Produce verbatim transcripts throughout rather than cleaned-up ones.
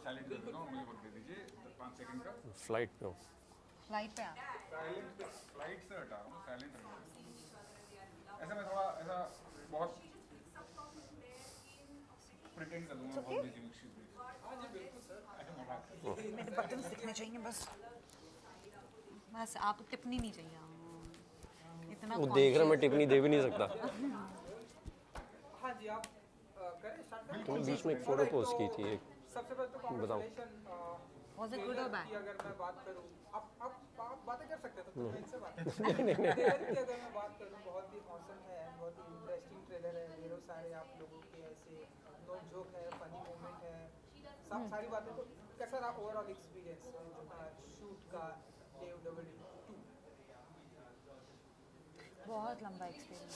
Silent कर देना और मुझे वक्त दे दीजिए पाँच सेकंड का। फ्लाइट पे हो? फ्लाइट पे आप साइलेंट फ्लाइट से हटा रहा हूँ, साइलेंट रखना। ऐसा मैं थोड़ा ऐसा बहुत प्रिटेंड कर दूंगा बहुत बिजी हूँ। हाँ जी बिल्कुल सर, मेरे बटन दिखने चाहिए बस बस आप टिप्पणी नहीं चाहिए इतना वो देख रहा, मैं टिप्पणी दे भी नहीं सकता। हाँ जी आप करें स्टार्ट करें। तुमने बीच में एक फोटो पोस्ट की थी एक, सबसे पहले तो बताओ। Was it good or bad? की अगर मैं बात करूं, आप आप आप बातें कर सकते हो तो मैं इनसे बात करूं। ट्रेलर की अगर मैं बात करूं, बहुत ही ऑसम है, बहुत ही इंटरेस्टिंग ट्रेलर है। ढेरों सारे आप लोगों के ऐसे नोक जोक है, फनी मोमेंट है, सब सारी बातें। तो कैसा रहा ओवरऑल एक्सपीरियंस शूट का डेव डबल टू? बहुत लंबा एक्सपीरियंस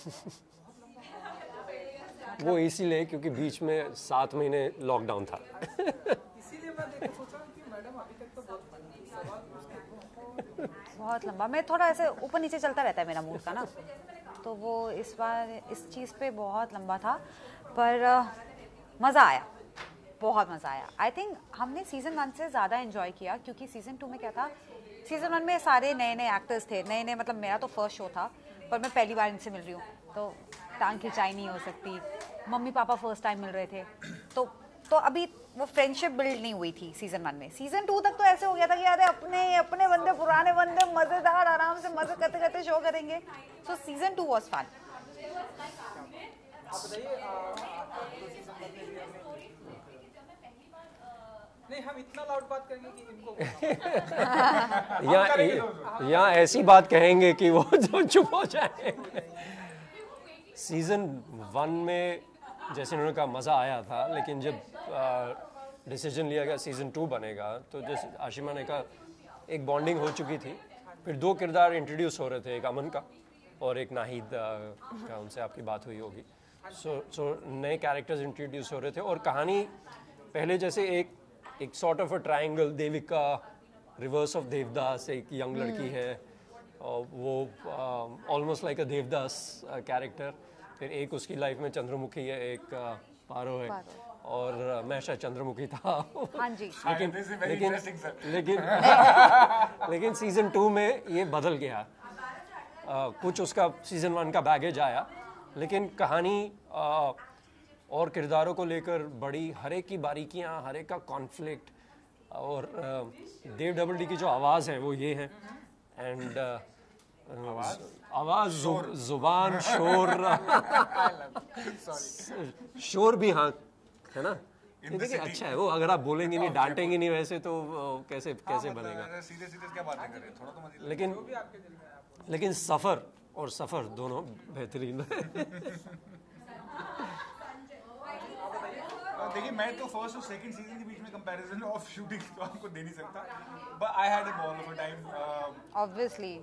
वो इसीलिए क्योंकि बीच में सात महीने लॉकडाउन था। इसीलिए मैं देख सोचा कि मैडम अभी तक तो बहुत फनी थी, सवाल पूछते बहुत बहुत लंबा। मैं थोड़ा ऐसे ऊपर नीचे चलता रहता है मेरा मूड का ना, तो वो इस बार इस चीज़ पे बहुत लंबा था, पर मज़ा आया, बहुत मज़ा आया। आई थिंक हमने सीज़न वन से ज़्यादा एंजॉय किया, क्योंकि सीज़न टू में क्या था, सीज़न वन में सारे नए नए एक्टर्स थे, नए नए मतलब मेरा तो फर्स्ट शो था, पर मैं पहली बार इनसे मिल रही हूँ, तो टांग खिंचाई नहीं हो सकती। मम्मी पापा फर्स्ट टाइम मिल रहे थे, तो तो अभी वो फ्रेंडशिप बिल्ड नहीं हुई थी सीजन वन में। सीजन टू तक तो ऐसे हो गया था कि अरे अपने अपने बंदे पुराने बंदे मजेदार आराम से मजे करते करते शो करेंगे। So season two was fun. नहीं, हम इतना लाउड बात करेंगे कि इनको या या ऐसी बात कहेंगे कि वो जो चुप हो जाए। सीजन वन में जैसे उन्होंने कहा मज़ा आया था, लेकिन जब डिसीजन लिया गया सीज़न टू बनेगा, तो जैसे आशिमा ने कहा एक बॉन्डिंग हो चुकी थी, फिर दो किरदार इंट्रोड्यूस हो रहे थे, एक अमन का और एक नाहिद का, उनसे आपकी बात हुई होगी। सो सो नए कैरेक्टर्स इंट्रोड्यूस हो रहे थे और कहानी पहले जैसे एक एक sort of a triangle, Devika reverse of Devdas, एक यंग लड़की है और वो almost like a Devdas character. फिर एक उसकी लाइफ में चंद्रमुखी है, एक uh, पारो है, और uh, मैं शायद चंद्रमुखी था। हाँ जी। लेकिन लेकिन लेकिन लेकिन सीजन टू में ये बदल गया। uh, कुछ उसका सीजन वन का बैगेज आया, लेकिन कहानी uh, और किरदारों को लेकर बड़ी, हर एक की बारीकियाँ, हर एक का कॉन्फ्लिक्ट, और uh, देव डबल डी की जो आवाज़ है वो ये है। एंड uh, आवाज, जुबान, शोर शोर भी, हाँ है ना, देखिए अच्छा है वो। अगर आप बोलेंगे नहीं, डांटेंगे नहीं वैसे तो कैसे कैसे बनेगा। सीधे सीधे क्या बातें करें, थोड़ा तो मजे। लेकिन लेकिन सफर और सफर दोनों बेहतरीन है। देखिए मैं तो फर्स्ट और सेकंड सीजन के बीच में कंपैरिजन ऑफ शूटिंग तो आपको दे नहीं सकता, but I had a ball of a time obviously.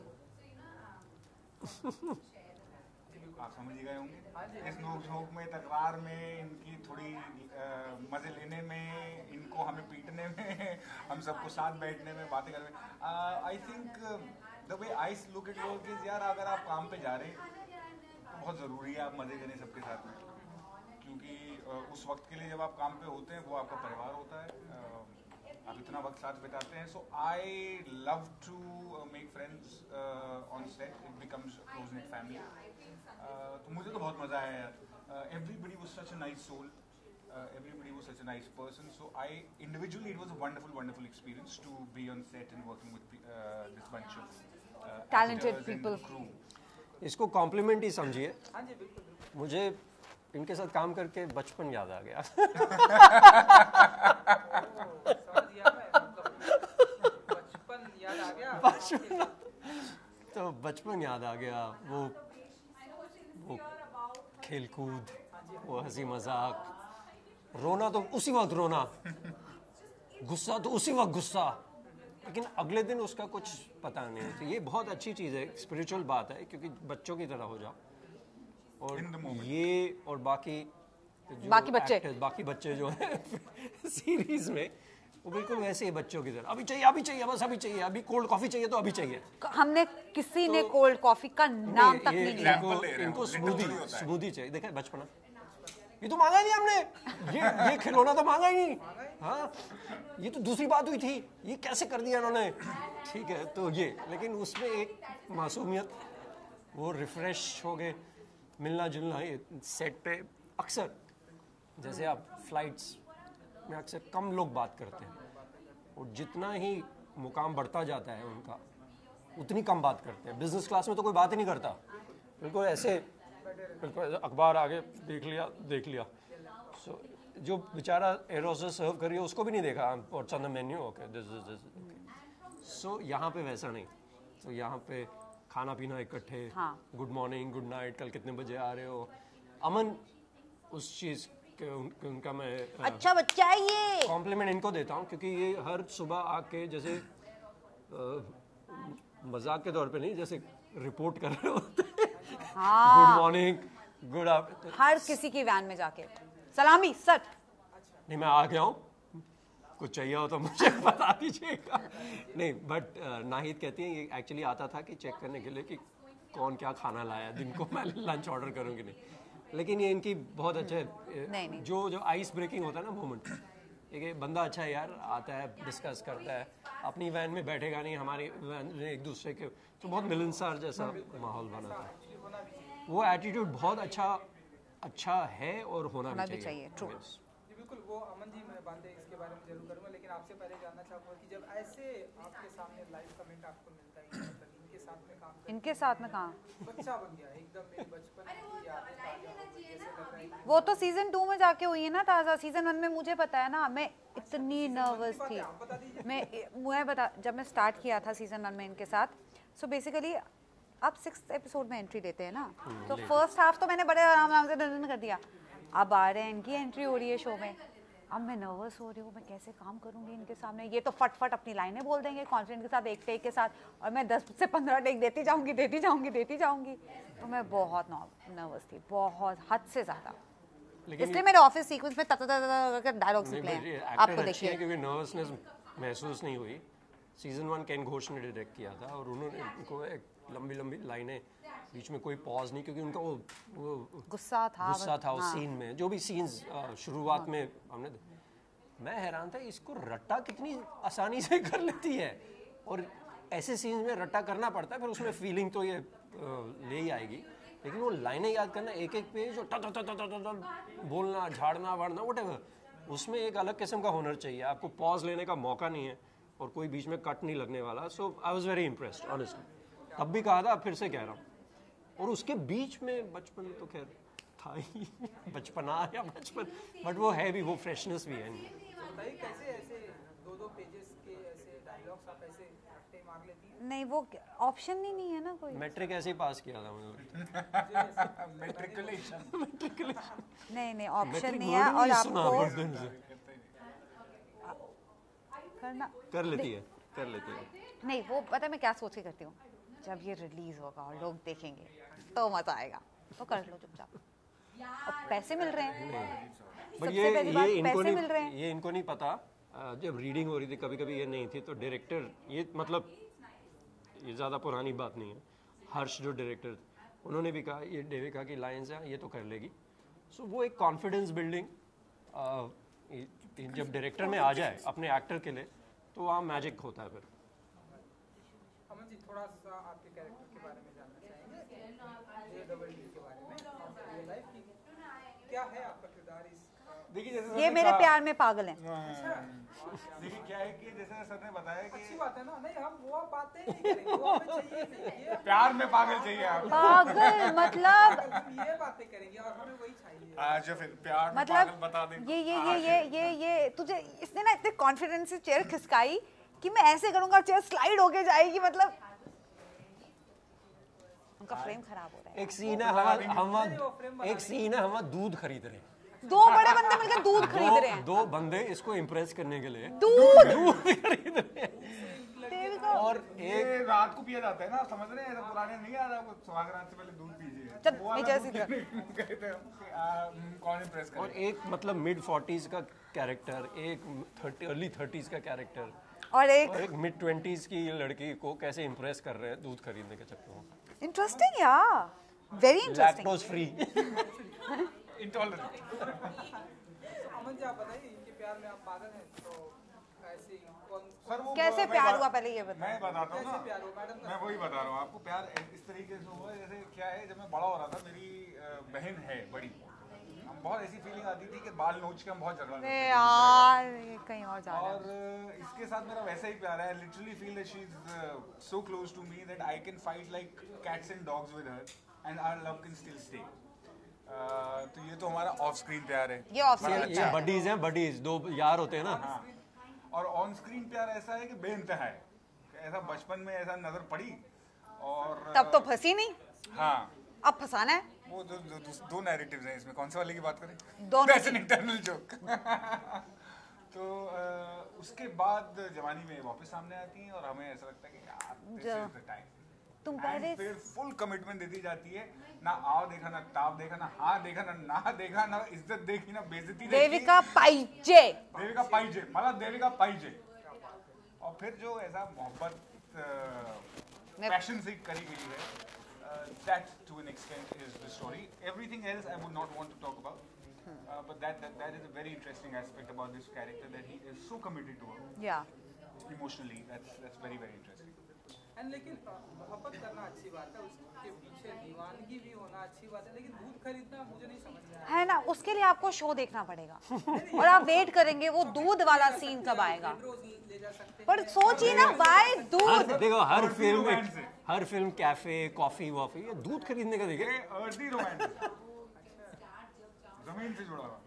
आप समझ ही गए होंगे इस नोक झोंक में, तकरार में, इनकी थोड़ी मजे लेने में, इनको हमें पीटने में, हम सबको साथ बैठने में, बातें करने में। I think the way I look at work is, यार अगर आप काम पे जा रहे हैं तो बहुत ज़रूरी है आप मज़े करें सबके साथ में, क्योंकि उस वक्त के लिए जब आप काम पे होते हैं वो आपका परिवार होता है, आप इतना वक्त साथ बिताते हैं। So I love to make friends on set, it becomes close knit family. तो मुझे तो बहुत मज़ा आया यार। Everybody was such a nice soul, everybody was such a nice person. So I individually it was a wonderful wonderful experience to be on set and working with this bunch of talented people. इसको compliment ही समझिए। मुझे इनके साथ काम करके बचपन याद आ गया। बचपन याद आ गया। तो बचपन याद आ गया, वो वो खेलकूद, वो हंसी मजाक, रोना तो उसी वक्त रोना, गुस्सा तो उसी वक्त गुस्सा, लेकिन अगले दिन उसका कुछ पता नहीं। तो ये बहुत अच्छी चीज़ है, स्पिरिचुअल बात है, क्योंकि बच्चों की तरह हो जाओ। और ये और बाकी बाकी बच्चे बाकी बच्चे जो हैं सीरीज में, वो बिल्कुल वैसे ही बच्चों की तरह, अभी चाहिए अभी चाहिए बस अभी चाहिए, अभी कोल्ड कॉफी चाहिए तो अभी चाहिए। हमने किसी तो, ने कोल्ड कॉफी का नाम तक नहीं लिया। इनको इनको स्मूदी स्मूदी चाहिए। देखा बचपना, ये तो मांगा ही नहीं हमने, ये ये खिलौना तो मांगा ही नहीं, हाँ ये तो दूसरी बात हुई थी, ये कैसे कर दिया इन्होंने। ठीक है तो ये, लेकिन उसमें एक मासूमियत, वो रिफ्रेश हो गए, मिलना जुलना। ये सेट पे अक्सर जैसे आप फ्लाइट्स में अक्सर कम लोग बात करते हैं, और जितना ही मुकाम बढ़ता जाता है उनका उतनी कम बात करते हैं। बिजनेस क्लास में तो कोई बात ही नहीं करता, बिल्कुल ऐसे बिल्कुल अखबार आगे देख लिया देख लिया सो so, जो बेचारा एरोस सर्व करिए उसको भी नहीं देखा, what's on the menu, okay this is this. So यहाँ पे वैसा नहीं, सो so, यहाँ पे खाना पीना इकट्ठे, गुड मॉर्निंग गुड नाइट, कल कितने बजे आ रहे हो। अमन उस चीज़ के उन, उनका मैं अच्छा बच्चा है ये, कॉम्प्लीमेंट इनको देता हूँ, क्योंकि ये हर सुबह आके जैसे मजाक के तौर पे नहीं, जैसे रिपोर्ट कर रहे होते हैं, गुड मॉर्निंग गुड आफ्टरनून, हर किसी की वैन में जाके सलामी सर। नहीं मैं आ गया हूँ, कुछ चाहिए हो तो मुझे बता दीजिएगा। नहीं बट नाहिद कहती है ये एक्चुअली आता था कि चेक करने के लिए कि कौन क्या खाना लाया, दिन को मैं लंच ऑर्डर करूँगी नहीं। लेकिन ये इनकी बहुत अच्छा है, जो जो आइस ब्रेकिंग होता है ना मोमेंट, एक बंदा अच्छा है यार, आता है डिस्कस करता है, अपनी वैन में बैठेगा नहीं, हमारी वैन में एक दूसरे के, तो बहुत मिलनसार जैसा माहौल बना था। वो एटीट्यूड बहुत अच्छा अच्छा है और होना, होना भी चाहिए, चाहिए। ट्रू। जी बिल्कुल, वो अमन जी मैं बातें इसके बारे में जरूर करूँगा, लेकिन आपसे पहले जानना चाहूँगा कि जब ऐसे आपके सामने लाइव कमेंट आपको मिलता है, मतलब इनके साथ में काम करते, इनके साथ में कहाँ बच्चा बन गया एकदम, मेरे बचपन की यादें ताज़ा हो गई, जैसे लग रहा है। वो तो सीजन टू में जाके हुई है ना ताज़ा, सीजन वन में मुझे पता है ना, मैं इतनी नर्वस थी। मैं मुझे बता, जब मैं स्टार्ट किया था सीजन वन में इनके साथ, सो बेसिकली अब सिक्स एपिसोड में एंट्री लेते हैं ना, तो फर्स्ट हाफ तो मैंने बड़े आराम आराम से डन कर दिया। अब आ रहे हैं इनकी एंट्री हो रही है शो में, अब मैं नर्वस हो रही हूँ, मैं कैसे काम करूँगी इनके सामने। ये तो फट फट अपनी लाइनें बोल देंगे कॉन्फिडेंस के साथ, एक टेक के साथ, और मैं दस से पंद्रह टेक देती जाऊँगी देती जाऊँगी देती जाऊँगी। तो मैं बहुत नर्वस थी, बहुत हद से ज़्यादा। इसलिए मेरे ऑफिस सीक्वेंस में तत तत डायलॉग्स निकले हैं, आपको देखिए। क्योंकि नर्वसनेस महसूस नहीं हुई। सीजन वन केन घोष ने डायरेक्ट किया था, और उन्होंने उनको एक लंबी लंबी लाइनें, बीच में कोई पॉज नहीं, क्योंकि उनका वो वो गुस्सा था गुस्सा था उस सीन में, जो भी सीन्स शुरुआत में हमने, मैं हैरान था इसको रट्टा कितनी आसानी से कर लेती है, और ऐसे सीन्स में रट्टा करना पड़ता है, फिर उसमें फीलिंग तो ये ले ही आएगी, लेकिन वो लाइनें याद करना, एक एक पेज और ट ट ट बोलना, झाड़ना वाड़ना व्हाटएवर, उसमें एक अलग किस्म का हुनर चाहिए। आपको पॉज लेने का मौका नहीं है, और कोई बीच में कट नहीं लगने वाला। So I was very impressed honestly, तब भी कहा था, फिर से कह रहा हूँ। और उसके बीच में बचपन तो खैर था ही, बचपना या बचपन, बट वो है भी, वो फ्रेशनेस भी है। बताइए कैसे ऐसे दो दो पेजेस के ऐसे डायलॉग्स आप ऐसे रट्टे मार लेती हैं? नहीं, वो ऑप्शन ही नहीं है ना कोई। मैट्रिक ऐसे ही पास किया था मैंने, मैट्रिकुलेशन मैट्रिकुलेशन नहीं नहीं ऑप्शन नहीं है, और आपको करना कर लेती है कर लेती है नहीं। वो पता है मैं क्या सोच के करती हूँ, जब ये रिलीज होगा और लोग देखेंगे तो मजा आएगा, तो कर लो चुपचाप, और पैसे मिल रहे हैं। बट ये ये इनको नहीं ये इनको नहीं पता, जब रीडिंग हो रही थी कभी कभी ये नहीं थी, तो डायरेक्टर, ये मतलब ये ज़्यादा पुरानी बात नहीं है, हर्ष जो डायरेक्टर, उन्होंने भी कहा ये देविका की लाइन्स हैं, ये तो कर लेगी। सो वो एक कॉन्फिडेंस बिल्डिंग जब डायरेक्टर में आ जाए अपने एक्टर के लिए, तो वहाँ मैजिक होता है। फिर अमन जी थोड़ा सा आपके कैरेक्टर के बारे में जानना चाहेंगे, जे डबल डी के बारे में, रियल लाइफ की क्या है आपका किरदार इस? देखिए जैसे ये मेरे प्यार में पागल हैं। देखिए क्या है कि जैसे सर ने बताया कि अच्छी बात है ना, नहीं हम वो बातें नहीं करेंगे, वो हमें चाहिए नहीं, ये प्यार में पागल चाहिए आप, पागल मतलब हम ये बातें करेंगे और हमें वही चाहिए। आज फिर प्यार में मतलब पागल बता दें। ये ये ये ये ये ये तुझे इसने ना इतने कॉन्फिडेंस से चेयर खिसकाई कि मैं ऐसे करूंगा और चेयर स्लाइड होके जाएगी, मतलब उनका फ्रेम खराब हो रहा है। एक सीन है हम हम एक सीन है हम दूध खरीद रहे हैं, दो बड़े बंदे मिलकर दूध खरीद रहे हैं, दो बंदे इसको इम्प्रेस करने के लिए दूध दूध खरीद रहे हैं, और एक रात को पिया जाता है ना, समझ रहे हैं, ऐसा पुराने नहीं आ रहा, सुहागरात से पहले दूध पीजिए, चल वो वाला नीचे दूध सीधा। कहते हैं कि, आ, कौन इम्प्रेस करे। और एक मतलब मिड फोर्टीज का कैरेक्टर, एक थर्टी अर्ली थर्टीज का कैरेक्टर, और एक और एक मिड ट्वेंटीज की लड़की को कैसे इम्प्रेस कर रहे हैं दूध खरीदने के चक्कर में। इंटरेस्टिंग यार, very interesting. Lactose free intolerant. तो अमन जी आप बताइए, इनके प्यार में आप पागल हैं, तो ऐसे कौन सर वो कैसे मैं प्यार बात- हुआ पहले ये बताओ। मैं बताता हूँ कैसे ना, प्यार हुआ मैडम? मैं वही बता रहा हूँ आपको। प्यार इस तरीके से हुआ जैसे क्या है, जब मैं बड़ा हो रहा था, मेरी अ, बहन है बड़ी, हम बहुत ऐसी फीलिंग आती थी कि बाल नोच के हम बहुत झगड़ा करते अरे थे। यार ये कहीं और जा रहा और है। uh, इसके साथ मेरा वैसा ही प्यार है। Literally feel that she is so close to me that I can fight like cats and dogs with her and our love can still stay. तो ये तो हमारा ऑफ स्क्रीन प्यार है। ये off बड़ा screen अच्छा ये है। बडीज हैं, बडीज दो यार होते हैं ना। हाँ। और ऑन स्क्रीन प्यार ऐसा है कि बेइंतहा है, ऐसा बचपन में ऐसा नजर पड़ी और तब तो फंसी नहीं, हाँ अब फंसाना है। वो दो दो, दो, दो नैरेटिव्स हैं इसमें, कौन से वाले की बात करें? दोनों That's an internal joke। तो uh, उसके बाद जवानी में वापस सामने आती हैं और हमें ऐसा लगता है कि यार this जो- is the time। तुम And पहले फिर फुल कमिटमेंट दे दी जाती है, ना आओ देखा, ना ताप देखा, ना हाँ देखा, ना ना देखा, ना इज्जत देखी, ना बेइज्जती देखी। देविका पाइजे देविका पाइजे, मतलब देविका पाइजे। और फिर जो ऐसा मोहब्बत मैं- पैशन से करी गई है, that to an extent is the story. Everything else I would not want to talk about, uh, but that, that that is a very interesting aspect about this character, that he is so committed to her या emotionally. That's that's very very interesting. And लेकिन uh, मोहब्बत करना अच्छी बात है, उसके पीछे दीवानगी भी होना अच्छी बात है, लेकिन दूध खरीदना मुझे नहीं समझ में आया। है ना, उसके लिए आपको शो देखना पड़ेगा और आप वेट करेंगे वो दूध वाला सीन कब आएगा। रोज ले जा सकते पर सोचिए ना, वाई हर दूध। देखो हर और फिल्म romance है। हर फिल्म कैफे कॉफी वॉफी ये दूध खरीदने का देखे। ये अर्दी रोमांस, जमीन से जुड़ा हुआ।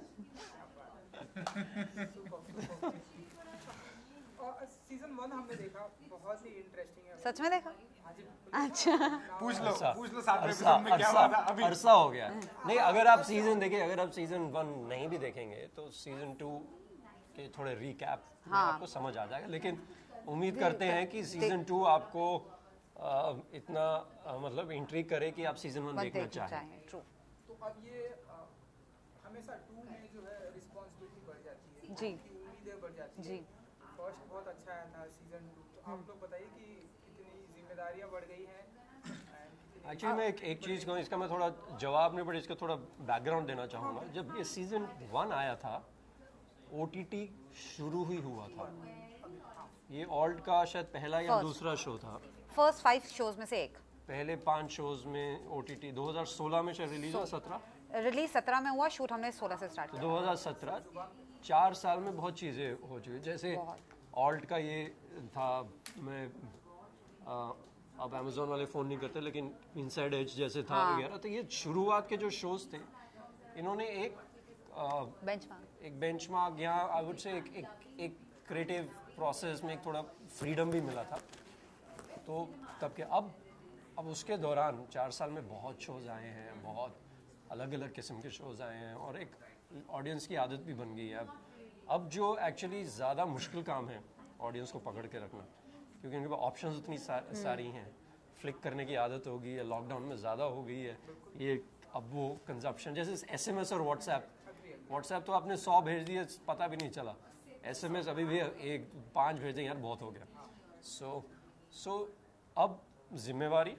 और सीजन वन हमने देखा, बहुत ही इंटरेस्टिंग है। सच में देखा? हाँ जी, बिल्कुल। अच्छा पूछ लो अरसा पूछ लो साथ में अरसा एपिसोड में क्या हुआ था अरसा अभी। अरसा हो गया। नहीं, अगर आप सीजन देखें, अगर आप सीजन वन नहीं भी देखेंगे तो सीजन टू के थोड़े रिकैप में हाँ। आपको समझ आ जाएगा। लेकिन उम्मीद करते हैं कि सीजन टू आपको अ, इतना अ, मतलब इंट्रीग करे कि आप सीजन वन बस देखना देखना चाहें। चाहें। ट्रू। तो अब ये अ, हमेशा टू में जो है रिस्पॉन्सिबिलिटी बढ़ जाती है, जी। की उम्मीदें बढ़ जाती जी। है। फर्स्ट बहुत अच्छा है था सीजन टू, तो आप लोग बताइए कि कितनी जिम्मेदारियां बढ़ गई हैं। एक्चुअली मैं एक एक चीज़ कहूँ, इसका मैं थोड़ा जवाब नहीं, बट इसका थोड़ा बैकग्राउंड देना चाहूँगा। जब ये सीजन वन आया था, ओ टी टी शुरू ही हुआ था। ये ऑल्ट का शायद पहला या First. दूसरा शो था। फर्स्ट फाइव शोज में से एक। पहले पांच शोज में ओ टी टी दो हज़ार सोलह में शायद रिलीज हुआ, सत्रह रिलीज सत्रह में हुआ, शूट हमने सोलह से स्टार्ट तो किया। दो हज़ार सत्रह चार साल में बहुत चीज़ें हो चुकी। जैसे ऑल्ट का ये था, मैं आ, अब अमेजोन वाले फ़ोन नहीं करते, लेकिन इनसाइड एज जैसे था हाँ। वगैरह। तो ये शुरुआत के जो शोज थे, इन्होंने एक आ, बेंचमार्क। एक बेंचमार्क या आई वुड से एक एक एक क्रिएटिव प्रोसेस में एक थोड़ा फ्रीडम भी मिला था। तो तब के अब अब उसके दौरान चार साल में बहुत शोज़ आए हैं, बहुत अलग अलग किस्म के शोज़ आए हैं और एक ऑडियंस की आदत भी बन गई है। अब अब जो एक्चुअली ज़्यादा मुश्किल काम है ऑडियंस को पकड़ के रखना, क्योंकि उनके पास ऑप्शंस इतनी सा, सारी हैं। फ्लिक करने की आदत हो गई है, लॉकडाउन में ज़्यादा हो गई है ये। अब वो कंजप्शन, जैसे एस एम एस और व्हाट्सएप व्हाट्सएप तो आपने सौ भेज दिए, पता भी नहीं चला। एस एम एस अभी भी एक पाँच भेज दें यार, बहुत हो गया। सो सो अब जिम्मेवारी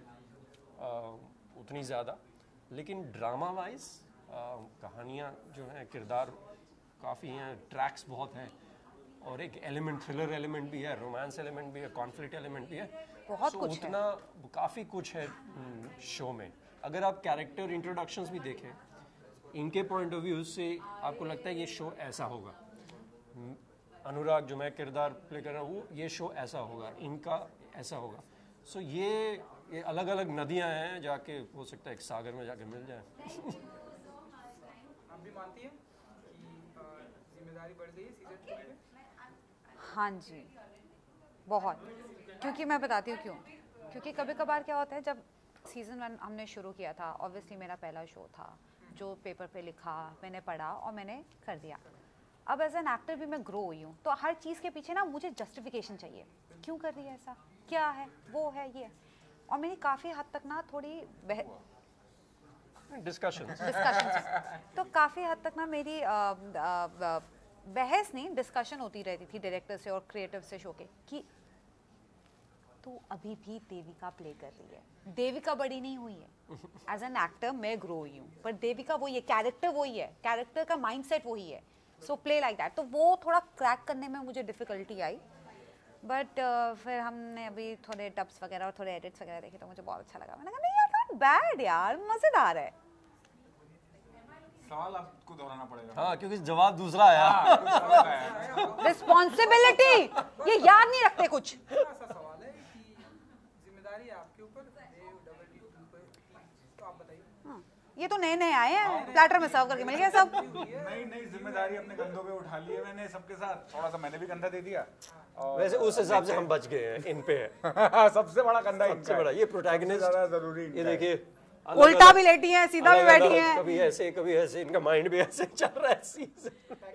उतनी ज़्यादा, लेकिन ड्रामा वाइज कहानियाँ जो हैं, किरदार काफ़ी हैं, ट्रैक्स बहुत हैं और एक एलिमेंट, थ्रिलर एलिमेंट भी है, रोमांस एलिमेंट भी है, कॉन्फ्लिक्ट एलिमेंट भी है। बहुत So, कुछ है। उतना काफ़ी कुछ है शो में। अगर आप कैरेक्टर इंट्रोडक्शंस भी देखें, इनके पॉइंट ऑफ व्यू से आपको लगता है ये शो ऐसा होगा। अनुराग जो मैं किरदार प्ले कर रहा हूँ, वो ये शो ऐसा होगा, इनका ऐसा होगा। सो so, ये ये अलग अलग नदियाँ हैं, जाके हो सकता है एक सागर में जाके मिल जाए। आप भी मानती हैं कि अ, जिम्मेदारी बढ़ गई है सीजन टू में? हाँ जी, बहुत। क्योंकि मैं बताती हूँ क्यों। क्योंकि कभी कभार क्या होता है, जब सीज़न वन हमने शुरू किया था, ऑब्वियसली मेरा पहला शो था, जो पेपर पे लिखा, मैंने पढ़ा और मैंने कर दिया। अब एज एन एक्टर भी मैं ग्रो हुई हूँ, तो हर चीज़ के पीछे ना मुझे जस्टिफिकेशन चाहिए, क्यों कर रही है ऐसा, क्या है, वो है, ये है। और मेरी काफ़ी हद तक ना थोड़ी बह डिस्कशन डिस्कशन तो काफ़ी हद तक ना मेरी अ, अ, बहस नहीं, डिस्कशन होती रहती थी डायरेक्टर से और क्रिएटिव से शो के, कि तू अभी भी देविका प्ले कर रही है, देविका बड़ी नहीं हुई है। एज एन एक्टर मैं ग्रो हुई हूँ, पर देविका वही है, कैरेक्टर वही है, कैरेक्टर का माइंडसेट वही है, सो प्ले लाइक दैट। तो वो थोड़ा क्रैक करने में मुझे डिफिकल्टी आई, बट uh, फिर हमने अभी थोड़े डब्स वगैरह और थोड़े एडिट्स वगैरह देखे तो मुझे बहुत अच्छा लगा। मैंने कहा नहीं यार, नॉट बैड यार, मजेदार है। सवाल आपको दोहराना पड़ेगा। हाँ, क्योंकि जवाब दूसरा आया। रिस्पॉन्सिबिलिटी ये याद नहीं रखते कुछ। ऐसा सवाल है कि जिम्मेदारी आपके ऊपर, देव डबल डी पे, तो आप बताइए। हाँ, ये तो नए नए आए हैं, प्लेटर में सर्व करके मिल गया सब। नई नई जिम्मेदारी अपने कंधों पे उठा ली है मैंने सबके साथ, थोड़ा सा मैंने भी कंधा दे दिया। और वैसे उस हिसाब से हम बच गए हैं, इन पे है सबसे बड़ा कंधा इनका सबसे है। बड़ा ये प्रोटैगनिस्ट। ज्यादा जरूरी ये देखिए, उल्टा भी लेटी हैं, सीधा भी बैठी हैं। कभी ऐसे कभी ऐसे, इनका माइंड भी ऐसे चल रहा है सीधे।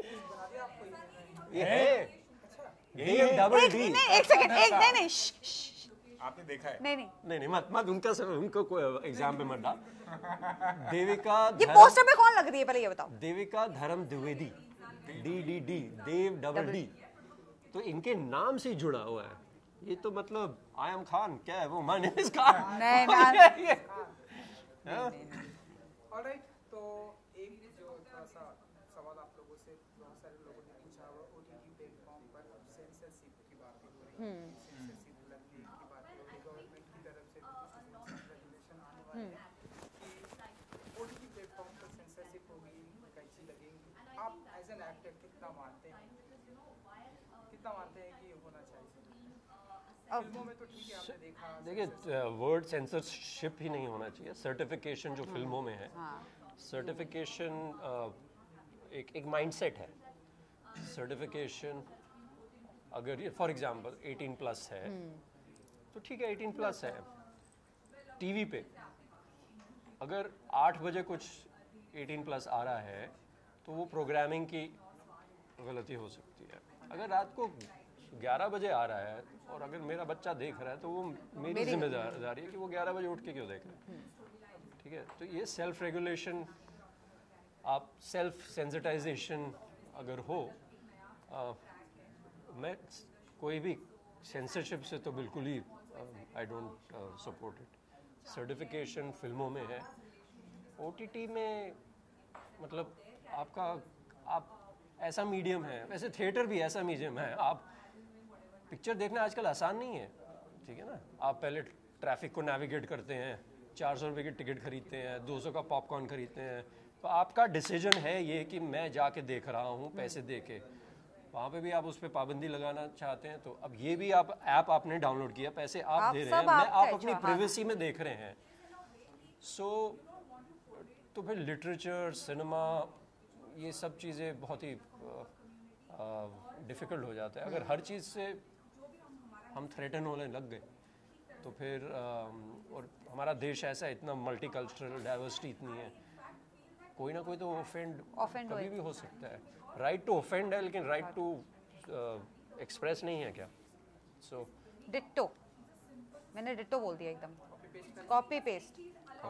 ये है ये डबल एक डी। नहीं, एक सेकंड, एक नहीं नहीं श्श, श्श, आपने देखा है? नहीं नहीं, नहीं नहीं मत मत उनका सब उनको कोई एग्जाम में मत डाल। देविका ये धर्म- पोस्टर पे कौन लग रही है पहले ये बताओ। Devika Dharm Dwivedi, D D D, Dev double D, तो इनके नाम से ही जुड़ा हुआ है। ये तो मतलब आई एम खान, क्या है वो, माय नेम इज खान। नहीं ना, ऑलराइट, तो एक जो थोड़ा सा सवाल आप लोगों से बहुत सारे लोगों ने पूछा, वो ओटीटी प्लेटफॉर्म पर सेंसरशिप की बात हो रही है, सेंसरशिप लगने की बात हो रही है, गवर्नमेंट की तरफ से रेगुलेशन आने वाले हैं कि ओटीटी प्लेटफॉर्म पर सेंसरशिप होगी, कैसी लगेगी। आप एज एन एक्टर कितना मानते हैं, कितना मानते हैं कि होना चाहिए? फिल्मों में तो ठीक है, आपने देखा। देखिए, वर्ड सेंसरशिप ही नहीं होना चाहिए, सर्टिफिकेशन जो फिल्मों में है, सर्टिफिकेशन एक एक माइंडसेट है। सर्टिफिकेशन अगर ये फॉर एग्जांपल अठारह प्लस है तो ठीक है, अठारह प्लस है। टीवी पे अगर आठ बजे कुछ अठारह प्लस आ रहा है तो वो प्रोग्रामिंग की गलती हो सकती है। अगर रात को ग्यारह बजे आ रहा है और अगर मेरा बच्चा देख रहा है तो वो मेरी जिम्मेदारी है कि वो ग्यारह बजे उठ के क्यों देख रहा है। ठीक है, तो ये सेल्फ रेगुलेशन, आप सेल्फ सेंसिटाइजेशन अगर हो, आ, मैं कोई भी सेंसरशिप से तो बिल्कुल ही I don't support it. Certification फिल्मों में है, ओटीटी में मतलब आपका आप ऐसा मीडियम है, वैसे थिएटर भी ऐसा मीडियम है। आप पिक्चर देखना आजकल आसान नहीं है, ठीक है ना। आप पहले ट्रैफिक को नेविगेट करते हैं, चार सौ रुपये की टिकट खरीदते हैं, दो सौ का पॉपकॉर्न खरीदते हैं, तो आपका डिसीजन है ये कि मैं जाके देख रहा हूँ पैसे दे के। वहाँ पे भी आप उस पर पाबंदी लगाना चाहते हैं, तो अब ये भी आप ऐप आपने डाउनलोड किया, पैसे आप, आप दे रहे हैं, सब मैं आपका आप है, अपनी जो- हाँ। प्राइवेसी में देख रहे हैं। सो तो फिर लिटरेचर, सिनेमा, ये सब चीज़ें बहुत ही डिफ़िकल्ट हो जाता है। अगर हर चीज़ से हम थ्रेटन होने लग गए तो फिर अम, और हमारा देश ऐसा है, इतना मल्टी कल्चरल डाइवर्सिटी इतनी है, कोई ना कोई तो ऑफेंड Offend कभी भी हो सकता है। राइट टू ऑफेंड है, लेकिन राइट टू एक्सप्रेस नहीं है क्या। सो डिट्टो, मैंने डिट्टो बोल दिया एकदम, copy paste.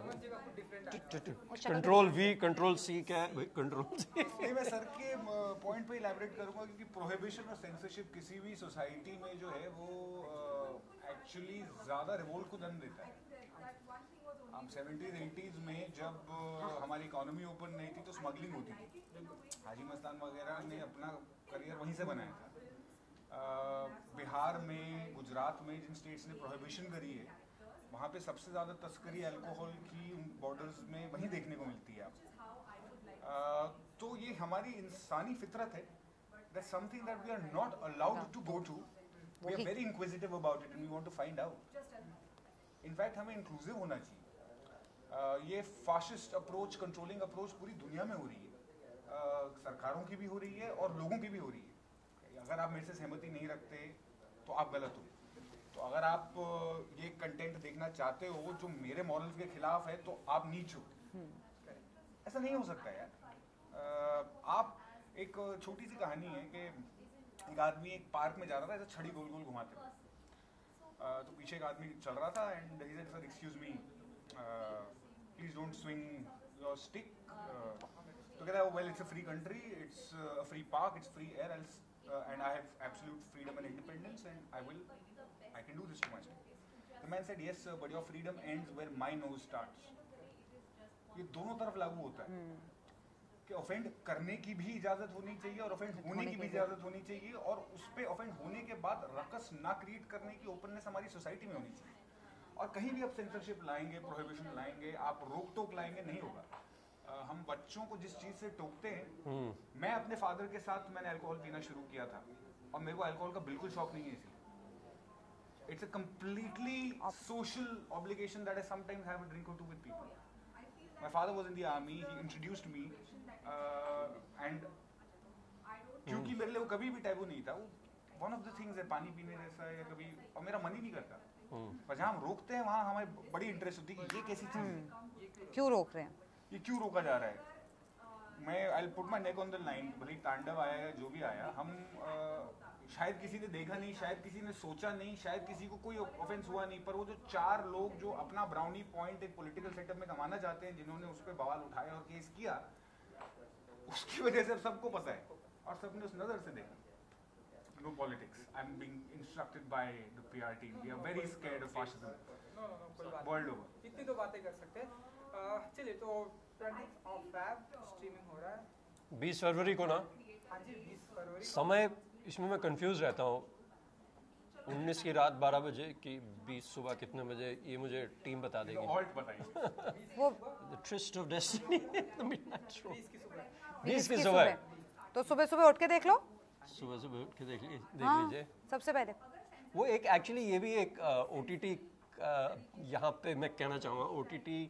Control V control C क्या है भाई, कंट्रोल सी। नहीं, मैं सर के पॉइंट पे इलैबोरेट करूंगा क्योंकि प्रोहिबिशन और सेंसरशिप किसी भी सोसाइटी में जो है वो एक्चुअली ज़्यादा रिवोल्ट को जन्म देता है। हम सेवेंटीज़ एटीज़ में जब uh, हमारी इकोनॉमी ओपन नहीं थी तो स्मगलिंग होती थी। हाजी मस्तान वगैरह ने अपना करियर वहीं से बनाया था। uh, बिहार में, गुजरात में जिन स्टेट्स ने प्रोहिबिशन करी है वहाँ पे सबसे ज़्यादा तस्करी अल्कोहल की बॉर्डर्स में वहीं देखने को मिलती है आपको। uh, तो ये हमारी इंसानी फितरत है। That's something that we are not allowed to go to. We are very inquisitive about it and we want to find out. In fact हमें इंक्लूसिव होना चाहिए। uh, ये फाशिस्ट अप्रोच, कंट्रोलिंग अप्रोच पूरी दुनिया में हो रही है, uh, सरकारों की भी हो रही है और लोगों की भी हो रही है। अगर आप मेरे से सहमति नहीं रखते तो आप गलत हो। तो अगर आप uh, ये कंटेंट देखना चाहते हो जो मेरे मॉरल्स के खिलाफ है तो आप नीच हो। ऐसा नहीं हो सकता यार। uh, आप एक छोटी सी कहानी है कि एक आदमी एक पार्क में जा रहा था, ऐसा छड़ी गोल गोल घुमाते हुए। Uh, तो पीछे एक आदमी चल रहा था and he said sir excuse me please don't swing your stick. तो कहता है well it's a free country, it's a free park, it's free air and I have absolute freedom and independence and I will I can do this to my stick. Man said yes but your freedom ends where my nose starts. ये दोनों तरफ लागू होता है कि offend करने की भी इजाजत होनी चाहिए और ऑफेंड होने की भी इजाजत होनी चाहिए, और उस पे ऑफेंड होने के बाद रकस ना क्रिएट करने की ओपननेस हमारी सोसाइटी में होनी चाहिए। और कहीं भी आप सेंसरशिप लाएंगे, प्रोहिबिशन लाएंगे, आप रोक टोक लाएंगे, नहीं होगा। uh, हम बच्चों को जिस चीज से टोकते हैं, मैं अपने फादर के साथ मैंने अल्कोहल पीना शुरू किया था और मेरे को अल्कोहल का बिल्कुल शौक नहीं है, इसलिए it's a completely social obligation that I sometimes have a drink or two with people. My father was in the army, he introduced me uh, and क्योंकि मेरे लिए वो कभी भी टैबू नहीं था, वो one of the things है पानी पीने जैसा, या कभी, और मेरा मन ही नहीं करता, पर जहाँ हम रोकते हैं वहाँ हमें बड़ी इंटरेस्ट होती है कि ये कैसी चीज़ है, क्यों रोक रहे हैं, ये क्यों रोका जा रहा है। मैं I'll put my neck on the line, भले तांडव आया या जो भी आया, हम uh, शायद किसी ने देखा नहीं, शायद किसी ने सोचा नहीं, शायद किसी को कोई ऑफेंस हुआ नहीं, पर वो जो चार लोग जो अपना ब्राउनी पॉइंट एक पॉलिटिकल सेटअप में कमाना चाहते हैं, जिन्होंने उस पर बवाल उठाया और केस किया, उसकी वजह से सबको पता है और सबने उस नजर से देखा। No politics. I'm being instructed by the P R team. We are very scared of fascism. No no no कोई बात World नहीं, over. इतनी तो बातें कर सकते हैं। अह, चलिए तो ट्वेंटी ऑफ फेब स्ट्रीमिंग हो रहा है। बीस फरवरी को ना, हाँ जी बीस फरवरी को। समय इसमें मैं कंफ्यूज रहता हूँ, उन्नीस की रात बारह बजे कि बीस सुबह कितने बजे, ये मुझे टीम बता देगी। Alt बताइए। वो The Tryst of Destiny, the Midnight Show। बीस की सुबह। बीस की की सुबह, तो सुबह सुबह उठ के देख लो। सुबह सुबह उठ के देख ली देख हाँ, लीजिए। सबसे पहले वो एक एक्चुअली ये भी एक ओ टी टी यहाँ पे मैं कहना चाहूँगा, ओ टी टी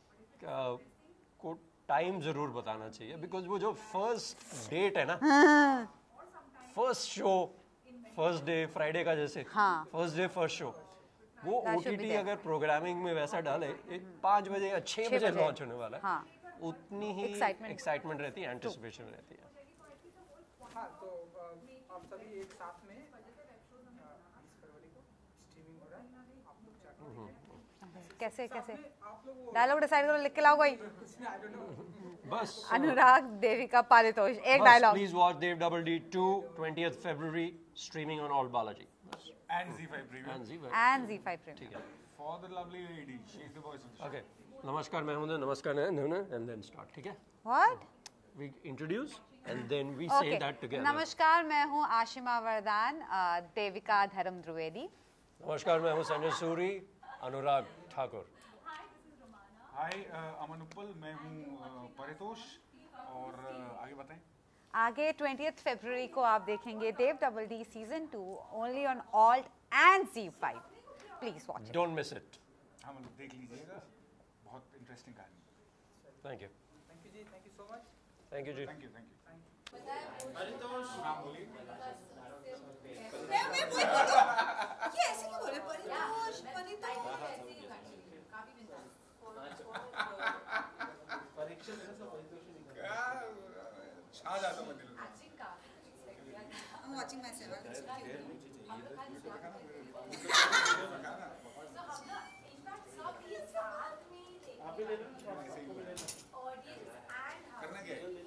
को टाइम ज़रूर बताना चाहिए, बिकॉज वो जो फर्स्ट डेट है ना, first show, first day Friday का जैसे, हाँ। फर्स्ट डे फर्स्ट शो, वो That O should T be T there. अगर प्रोग्रामिंग में वैसा डाले, एक पाँच बजे या छः छः बजे बजे। लॉन्च होने वाला है, हाँ। उतनी ही Excitement. एक्साइटमेंट रहती है, एंटिसिपेशन रहती है। हाँ तो अह, आप सभी एक साथ में बीस फरवरी को स्ट्रीमिंग हो रहा है, आप लोग जाके कैसे कैसे आप लोग वो डायलॉग डिसाइड करो, लिख के लाओ कोई। कुछ नहीं, I don't know। बस अनुराग देविका पारितोष, एक बस dialogue. Please watch Dev double D two twentieth February streaming on ALT Balaji And Z five preview. And Zee and Zee five premium. ठीक है। For the lovely lady, she is the voice of the show. Okay, नमस्कार मैं हूं, नमस्कार and then start, ठीक है? What? We introduce and then we say that together. नमस्कार, मैं हूँ आशिमा वरदान, अ, देविका धर्म द्विवेदी। नमस्कार मैं हूं संजय सूरी, अनुराग ठाकुर। Hi, uh, अमन उपल, मैं हूँ uh, परितोष, और uh, आगे बताएं। आगे ट्वेंटियथ फरवरी को आप देखेंगे Dev double D season two only on ALT and Zee five. Please watch it. Don't miss it. हाँ मतलब देख लीजिएगा, बहुत इंटरेस्टिंग कहानी। थैंक यू थैंक यू जी, thank you so much. Thank you जी। Thank you thank you. Paritosh नाम बोलिए। मैं मैं वही बोलूं, ये ऐसे क्यों बोले परितोष परितोष क्या छा जाता मैं दिल में। I'm watching myself. It's so cute. करना क्या है?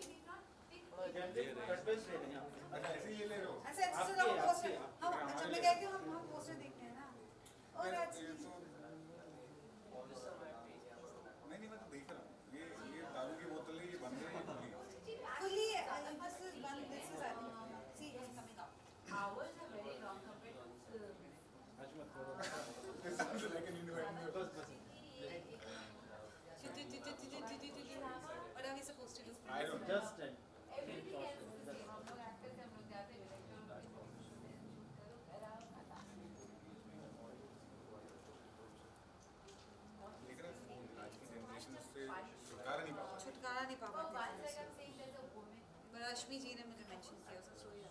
अच्छा ऐसे ही ले ले रहे हो? ऐसे ऐसे हम पोस्टर हम अच्छा मैं कह के हम हम पोस्टर देखते हैं ना। और आज ये तो नहीं नहीं मैं तो देख रहा हूँ, ये ये दारू की बोतल है, ये बंद है, ये खुली है। fully uh, this is one this is I think see it's coming up. This sounds like an innuendo. What are we supposed to do? I don't know. लेकिन आज की जनरेशन से छुटकारा नहीं पा पाती। छुटकारा नहीं पा पाते। पर रश्मि जी ने मुझे मेंशन किया उसका story.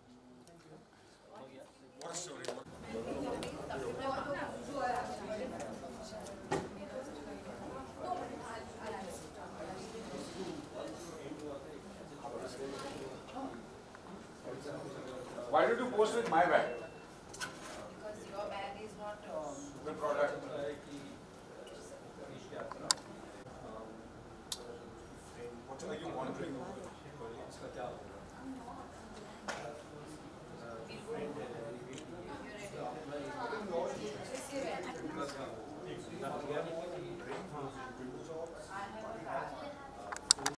What a story. Why did you post with my bag? Because your bag is not The product. What are you wondering? बस